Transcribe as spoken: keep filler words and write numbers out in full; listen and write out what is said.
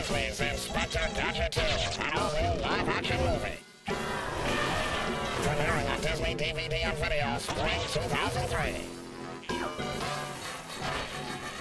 Weasley's Inspector Gadget two, an all-new live-action movie. Premiering on Disney D V D and video, spring two thousand three.